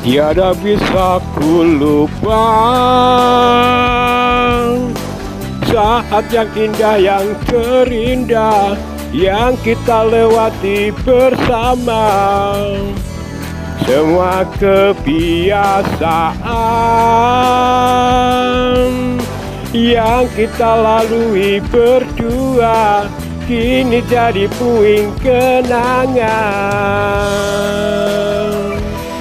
Tiada bisa ku lupa saat yang indah, yang terindah yang kita lewati bersama. Semua kebiasaan yang kita lalui berdua kini jadi puing kenangan.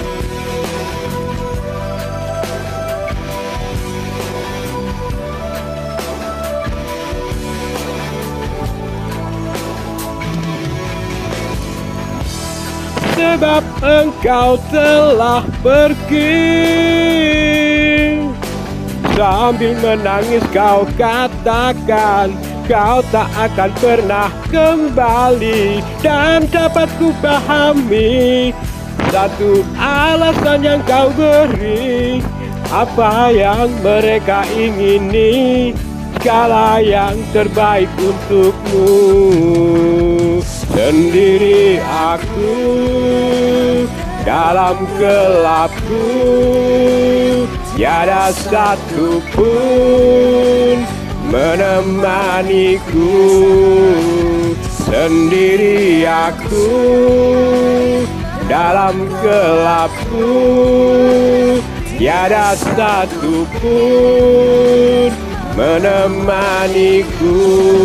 Sebab engkau telah pergi, sambil menangis kau katakan kau tak akan pernah kembali. Dan dapat ku pahami satu alasan yang kau beri, apa yang mereka ingini, segala yang terbaik untukmu. Sendiri aku dalam gelapku, tiada satu pun menemaniku. Sendiri aku dalam gelapku, tiada satu pun menemaniku.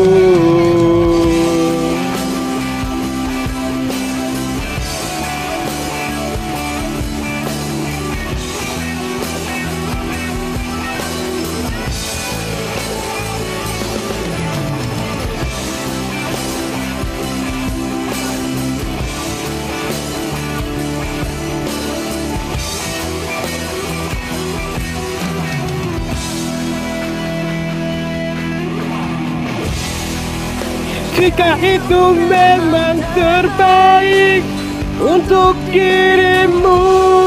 Jika itu memang terbaik untuk dirimu,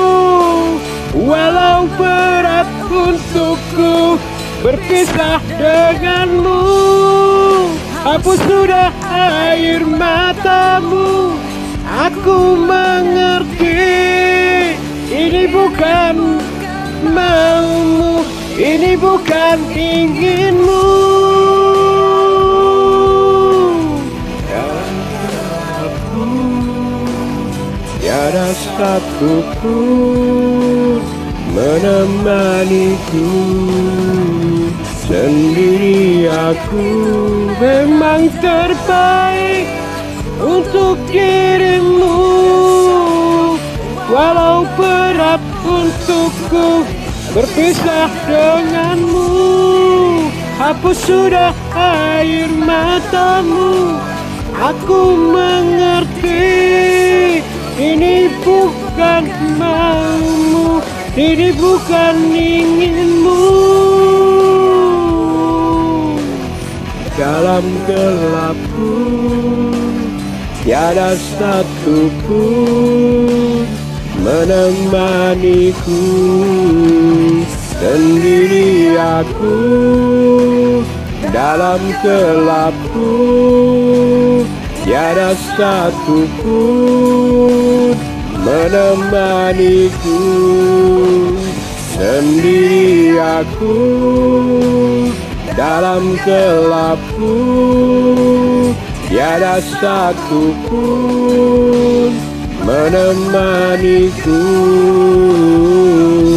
walau berat untukku berpisah denganmu. Hapus sudah air matamu, aku mengerti. Ini bukan maumu, ini bukan inginmu. Tiada satu pun menemaniku. Sendiri aku memang terbaik untuk dirimu, walau berat untukku berpisah denganmu. Hapus sudah air matamu, aku mengerti. Ini bukan maumu, ini bukan inginmu. Dalam gelapku, tiada satu pun menemaniku. Sendiri aku dalam gelapku, tiada satu pun menemaniku. Sendiri aku dalam gelapku, tiada satu pun menemaniku.